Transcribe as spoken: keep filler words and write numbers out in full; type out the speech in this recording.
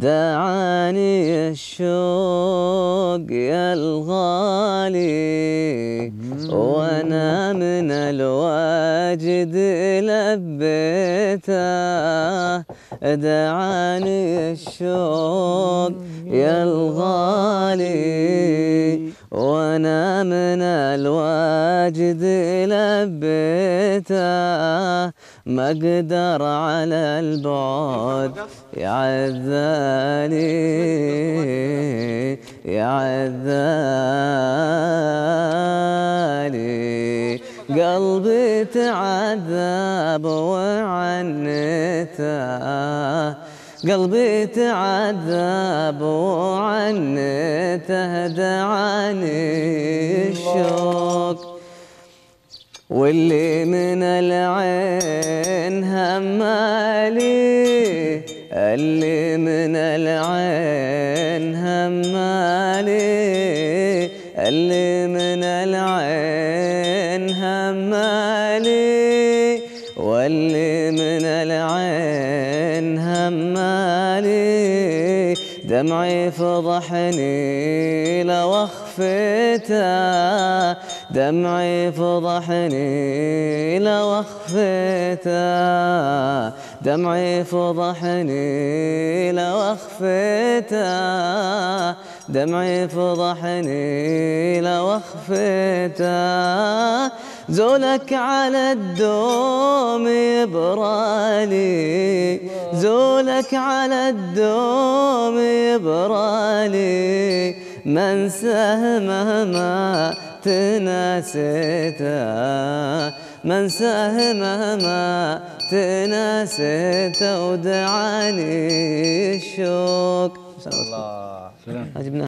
دعاني الشوق يا الغالي وانا من الواجد لبيته. دعاني الشوق يا الغالي وانا من الواجد لبيته. ما اقدر على البعد يا عذالي يا عذالي، قلبي تعذب وعنته، قلبي تعذب وعنته. دعاني الشوق واللي من العين همالي، اللي من العين همالي، اللي من العين همالي، واللي من العين همالي. دمعي فضحني لو اخفيته، دمعي فضحني لو اخفيته، دمعي فضحني لو اخفيته، دمعي فضحني لو اخفيته. زولك على الدوم يبرالي، زولك على الدوم يبرالي، منساه مهما تناسيته، منساه مهما تناسيته. ودعاني الشوق. الله.